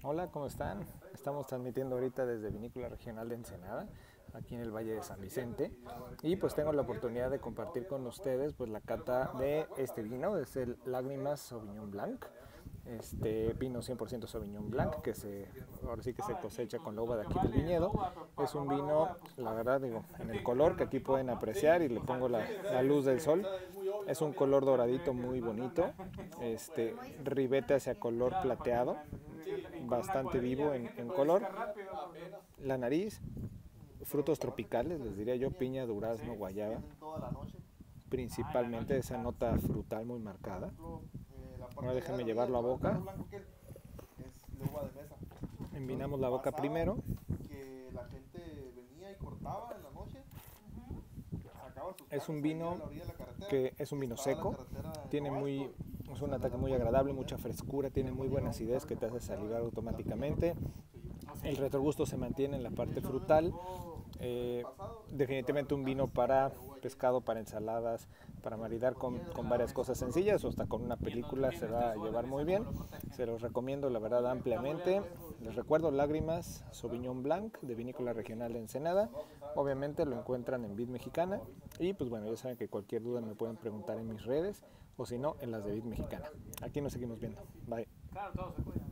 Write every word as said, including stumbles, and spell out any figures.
Hola, ¿cómo están? Estamos transmitiendo ahorita desde Vinícola Regional de Ensenada, aquí en el Valle de San Vicente, y pues tengo la oportunidad de compartir con ustedes pues la cata de este vino, es el Lágrimas Sauvignon Blanc, este vino cien por ciento Sauvignon Blanc que se, ahora sí que se cosecha con la uva de aquí del viñedo. Es un vino, la verdad digo, en el color que aquí pueden apreciar y le pongo la, la luz del sol, es un color doradito muy bonito, este ribete hacia color plateado, bastante vivo en, en color. La nariz, frutos tropicales, les diría yo, piña, durazno, guayaba, principalmente esa nota frutal muy marcada. Ahora déjenme llevarlo a boca. Envinamos la boca primero. Es un vino que es un vino seco, tiene muy, es un ataque muy agradable, mucha frescura, tiene muy buena acidez que te hace salivar automáticamente. El retrogusto se mantiene en la parte frutal. Eh, definitivamente un vino para pescado, para ensaladas, para maridar con, con varias cosas sencillas o hasta con una película se va a llevar muy bien. Se los recomiendo la verdad ampliamente. Les recuerdo Lágrimas Sauvignon Blanc de Vinícola Regional de Ensenada. Obviamente lo encuentran en Vid Mexicana y pues bueno, ya saben que cualquier duda me pueden preguntar en mis redes o si no en las de Vid Mexicana. Aquí nos seguimos viendo. Bye.